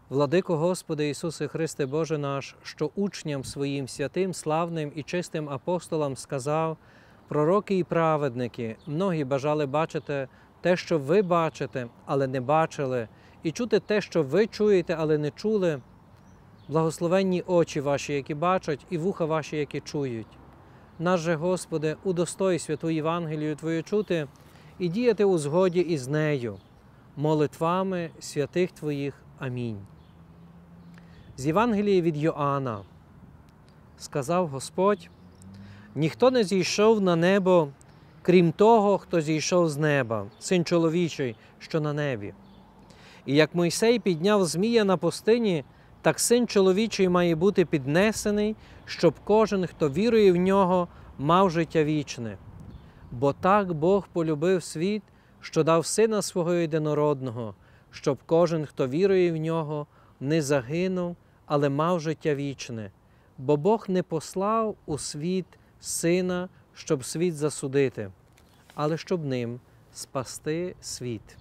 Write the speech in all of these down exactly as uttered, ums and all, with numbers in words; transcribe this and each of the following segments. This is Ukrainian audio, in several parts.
Владико Господи Ісусе Христе Боже наш, що учням своїм святим, славним і чистим апостолам сказав: пророки і праведники, многі бажали бачити те, що ви бачите, але не бачили, і чути те, що ви чуєте, але не чули. Благословенні очі ваші, які бачать, і вуха ваші, які чують. Наш же, Господи, удостой святу Євангелію Твою чути і діяти у згоді із нею, молитвами святих Твоїх. Амінь. З Євангелії від Йоанна. Сказав Господь: ніхто не зійшов на небо, крім того, хто зійшов з неба, Син чоловічий, що на небі. І як Мойсей підняв змія на пустині, так Син чоловічий має бути піднесений, щоб кожен, хто вірує в нього, мав життя вічне. Бо так Бог полюбив світ, що дав Сина Свого єдинородного, щоб кожен, хто вірує в нього, не загинув, але мав життя вічне. Бо Бог не послав у світ Сина, щоб світ засудити, але щоб ним спасти світ.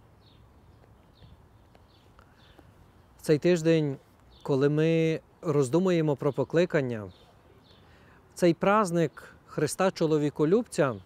Цей тиждень, коли ми роздумуємо про покликання, цей праздник Христа Чоловіколюбця,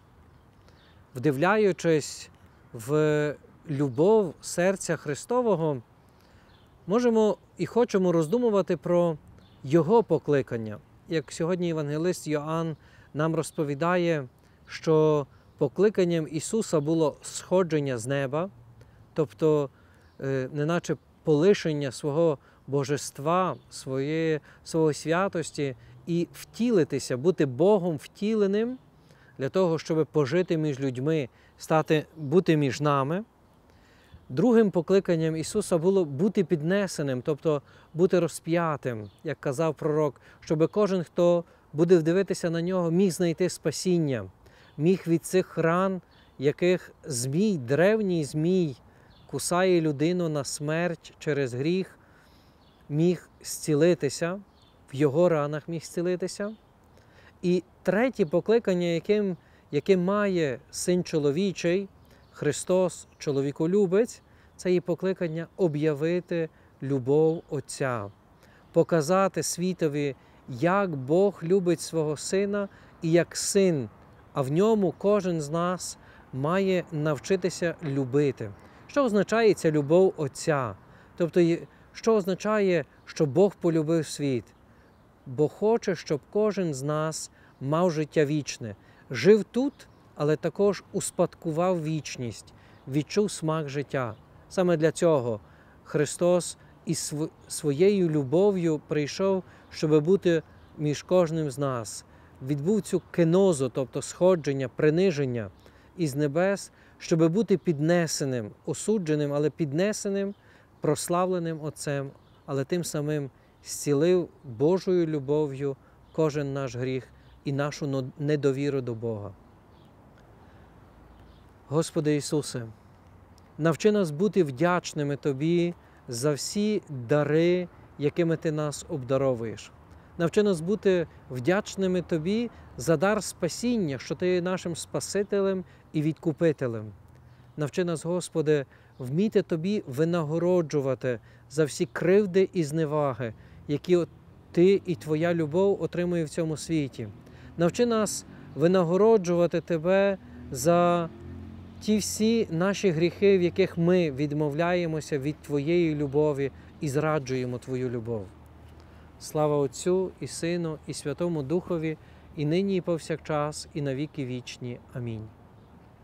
вдивляючись в любов серця Христового, можемо і хочемо роздумувати про Його покликання. Як сьогодні євангелист Йоанн нам розповідає, що покликанням Ісуса було сходження з неба, тобто неначе полишення свого божества, своєї, своєї святості і втілитися, бути Богом втіленим для того, щоб пожити між людьми, стати, бути між нами. Другим покликанням Ісуса було бути піднесеним, тобто бути розп'ятим, як казав пророк, щоб кожен, хто буде дивитися на нього, міг знайти спасіння, міг від цих ран, яких змій, древній змій, кусає людину на смерть через гріх, міг зцілитися, в його ранах міг зцілитися. І третє покликання, яким, яке має Син чоловічий, Христос, чоловіколюбець, це є покликання об'явити любов Отця, показати світові, як Бог любить свого Сина і як Син, а в ньому кожен з нас має навчитися любити. Що означає ця любов Отця? Тобто, що означає, що Бог полюбив світ? Бо хоче, щоб кожен з нас мав життя вічне, жив тут, але також успадкував вічність, відчув смак життя. Саме для цього Христос із своєю любов'ю прийшов, щоб бути між кожним з нас. Відбув цю кенозу, тобто сходження, приниження із небес, щоб бути піднесеним, осудженим, але піднесеним, прославленим Отцем, але тим самим зцілив Божою любов'ю кожен наш гріх і нашу недовіру до Бога. Господи Ісусе, навчи нас бути вдячними Тобі за всі дари, якими Ти нас обдаровуєш. Навчи нас бути вдячними Тобі за дар спасіння, що Ти є нашим Спасителем і Відкупителем. Навчи нас, Господи, вміти Тобі винагороджувати за всі кривди і зневаги, які Ти і Твоя любов отримує в цьому світі. Навчи нас винагороджувати Тебе за ті всі наші гріхи, в яких ми відмовляємося від Твоєї любові і зраджуємо Твою любов. Слава Отцю і Сину, і Святому Духові, і нині, і повсякчас, і на віки вічні. Амінь.